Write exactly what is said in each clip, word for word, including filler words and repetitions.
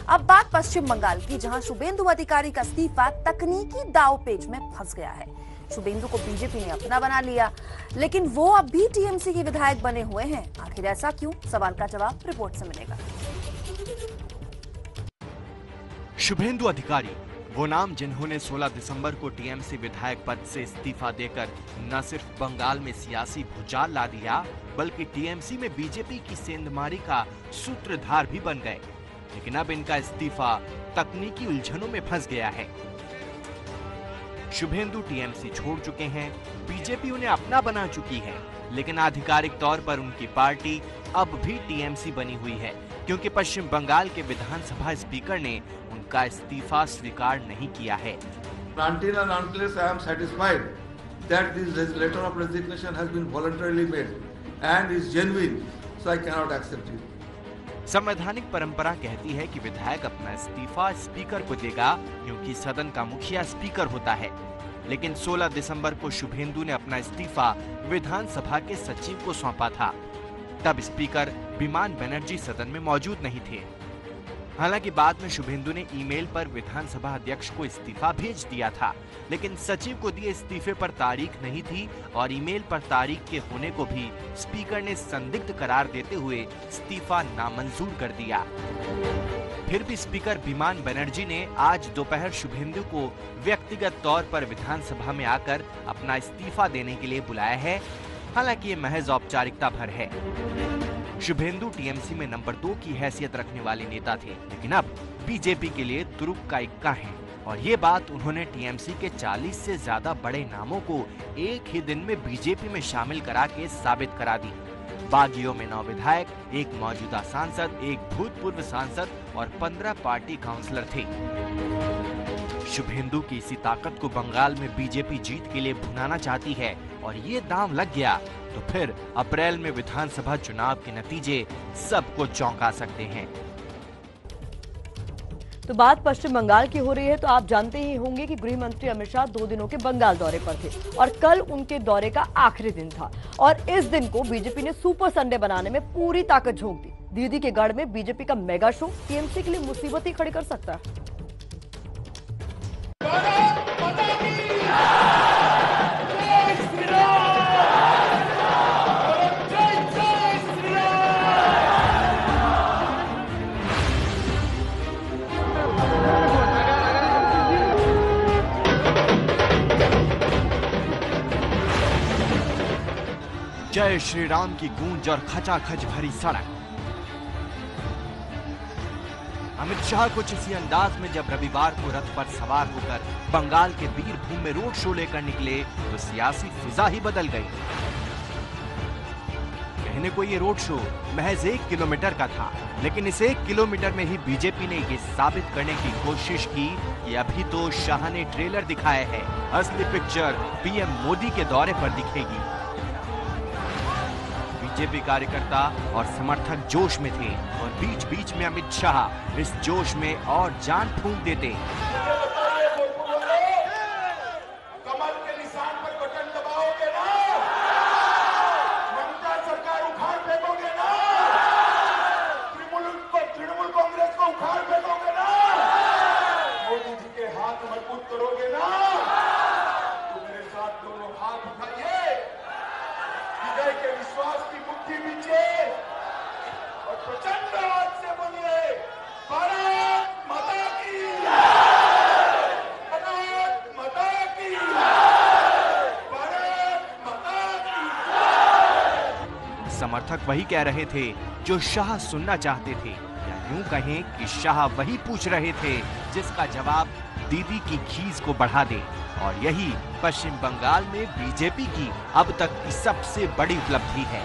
अब बात पश्चिम बंगाल की, जहां शुभेंदु अधिकारी का इस्तीफा तकनीकी दांवपेच में फंस गया है। शुभेंदु को बीजेपी ने अपना बना लिया, लेकिन वो अब भी टीएमसी के विधायक बने हुए हैं। आखिर ऐसा क्यों? सवाल का जवाब रिपोर्ट से मिलेगा। शुभेंदु अधिकारी वो नाम जिन्होंने सोलह दिसंबर को टीएमसी विधायक पद से इस्तीफा देकर न सिर्फ बंगाल में सियासी भूचाल ला दिया, बल्कि टीएमसी में बीजेपी की सेंधमारी का सूत्रधार भी बन गए। लेकिन अब इनका इस्तीफा तकनीकी उलझनों में फंस गया है। शुभेंदु टीएमसी छोड़ चुके हैं, बीजेपी उन्हें अपना बना चुकी है, लेकिन आधिकारिक तौर पर उनकी पार्टी अब भी टीएमसी बनी हुई है, क्योंकि पश्चिम बंगाल के विधानसभा स्पीकर ने उनका इस्तीफा स्वीकार नहीं किया है। Until and unless I am satisfied that this letter of resignation has been voluntarily made and is genuine, so I cannot accept it. संवैधानिक परंपरा कहती है कि विधायक अपना इस्तीफा स्पीकर को देगा, क्योंकि सदन का मुखिया स्पीकर होता है। लेकिन सोलह दिसंबर को शुभेंदु ने अपना इस्तीफा विधानसभा के सचिव को सौंपा था। तब स्पीकर विमान बनर्जी सदन में मौजूद नहीं थे। हालांकि बाद में शुभेंदु ने ईमेल पर विधानसभा अध्यक्ष को इस्तीफा भेज दिया था, लेकिन सचिव को दिए इस्तीफे पर तारीख नहीं थी और ईमेल पर तारीख के होने को भी स्पीकर ने संदिग्ध करार देते हुए इस्तीफा नामंजूर कर दिया। फिर भी स्पीकर विमान बनर्जी ने आज दोपहर शुभेंदु को व्यक्तिगत तौर पर विधानसभा में आकर अपना इस्तीफा देने के लिए बुलाया है। हालांकि ये महज औपचारिकता भर है। शुभेंदु टीएमसी में नंबर दो की हैसियत रखने वाले नेता थे, लेकिन अब बीजेपी के लिए तुरुप का इक्का है। और ये बात उन्होंने टीएमसी के चालीस से ज्यादा बड़े नामों को एक ही दिन में बीजेपी में शामिल करा के साबित करा दी। बागियों में नौ विधायक, एक मौजूदा सांसद, एक भूतपूर्व सांसद और पंद्रह पार्टी काउंसलर थे। शुभेंदु की इसी ताकत को बंगाल में बीजेपी जीत के लिए भुनाना चाहती है, और ये दांव लग गया तो फिर अप्रैल में विधानसभा चुनाव के नतीजे सबको चौंका सकते हैं। तो बात पश्चिम बंगाल की हो रही है, तो आप जानते ही होंगे कि गृह मंत्री अमित शाह दो दिनों के बंगाल दौरे पर थे और कल उनके दौरे का आखिरी दिन था। और इस दिन को बीजेपी ने सुपर संडे बनाने में पूरी ताकत झोंक दी। दीदी के गढ़ में बीजेपी का मेगा शो टीएमसी के लिए मुसीबत ही खड़ी कर सकता है। जय श्री राम की गूंज और खचाखच भरी सड़क। अमित शाह कुछ इसी अंदाज में जब रविवार को रथ पर सवार होकर बंगाल के बीरभूम में रोड शो लेकर निकले तो सियासी फिजा ही बदल गई। कहने को ये रोड शो महज एक किलोमीटर का था, लेकिन इस एक किलोमीटर में ही बीजेपी ने ये साबित करने की कोशिश की कि अभी तो शाह ने ट्रेलर दिखाया है, असली पिक्चर पीएम मोदी के दौरे पर दिखेगी। बीजेपी कार्यकर्ता और समर्थक जोश में थे और बीच बीच में अमित शाह इस जोश में और जान फूंक देते। कमल के निशान पर बटन दबाओगे ना? ममता सरकार उखाड़ फेंकोगे ना? तृणमूल कांग्रेस को उखाड़ फेंकोगे ना? मोदी जी के हाथ मजबूत करोगे ना? तो मेरे साथ दोनों हाथ उठाइए, हृदय के विश्वास की मुट्ठी नीचे और प्रचंड आवाज से बोलिए, भारत माता की, भारत माता की, भारत माता की। समर्थक वही कह रहे थे जो शाह सुनना चाहते थे, या यूं कहें कि शाह वही पूछ रहे थे जिसका जवाब दीदी की खीज को बढ़ा दे। और यही पश्चिम बंगाल में बीजेपी की अब तक की सबसे बड़ी उपलब्धि है।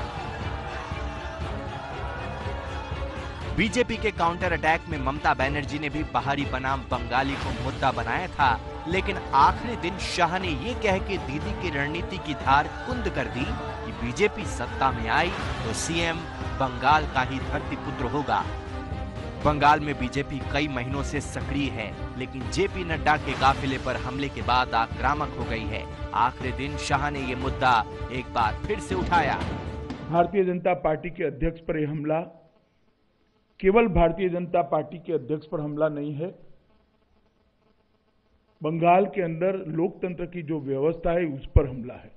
बीजेपी के काउंटर अटैक में ममता बनर्जी ने भी बाहरी बनाम बंगाली को मुद्दा बनाया था, लेकिन आखिरी दिन शाह ने ये कह के दीदी की रणनीति की धार कुंद कर दी कि बीजेपी सत्ता में आई तो सीएम बंगाल का ही धरतीपुत्र होगा। बंगाल में बीजेपी कई महीनों से सक्रिय है, लेकिन जेपी नड्डा के काफिले पर हमले के बाद आक्रामक हो गई है। आखिरी दिन शाह ने ये मुद्दा एक बार फिर से उठाया। भारतीय जनता पार्टी के अध्यक्ष पर यह हमला केवल भारतीय जनता पार्टी के अध्यक्ष पर हमला नहीं है, बंगाल के अंदर लोकतंत्र की जो व्यवस्था है उस पर हमला है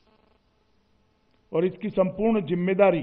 और इसकी संपूर्ण जिम्मेदारी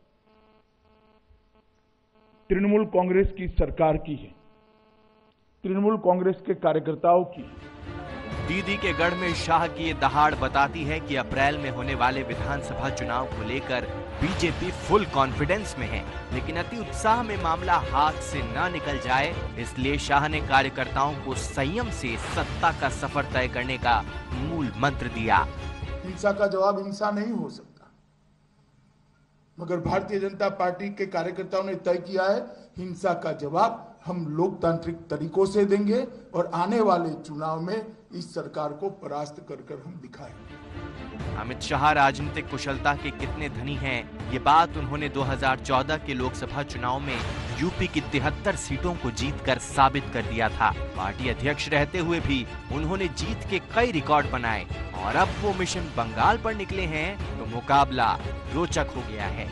तृणमूल कांग्रेस की सरकार की है, तृणमूल कांग्रेस के कार्यकर्ताओं की है। दीदी के गढ़ में शाह की ये दहाड़ बताती है कि अप्रैल में होने वाले विधानसभा चुनाव को लेकर बीजेपी फुल कॉन्फिडेंस में है, लेकिन अति उत्साह में मामला हाथ से न निकल जाए, इसलिए शाह ने कार्यकर्ताओं को संयम से सत्ता का सफर तय करने का मूल मंत्र दिया। हिंसा का जवाब हिंसा नहीं हो सकता, मगर भारतीय जनता पार्टी के कार्यकर्ताओं ने तय किया है हिंसा का जवाब हम लोकतांत्रिक तरीकों से देंगे और आने वाले चुनाव में इस सरकार को परास्त कर कर हम दिखाएंगे। अमित शाह राजनीतिक कुशलता के कितने धनी हैं, ये बात उन्होंने दो हज़ार चौदह के लोकसभा चुनाव में यूपी की तिहत्तर सीटों को जीतकर साबित कर दिया था। पार्टी अध्यक्ष रहते हुए भी उन्होंने जीत के कई रिकॉर्ड बनाए और अब वो मिशन बंगाल पर निकले हैं तो मुकाबला रोचक हो गया है।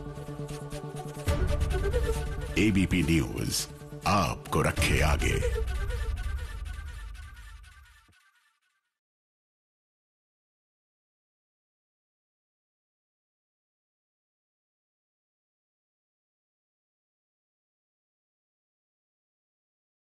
एबीपी न्यूज आपको रखे आगे।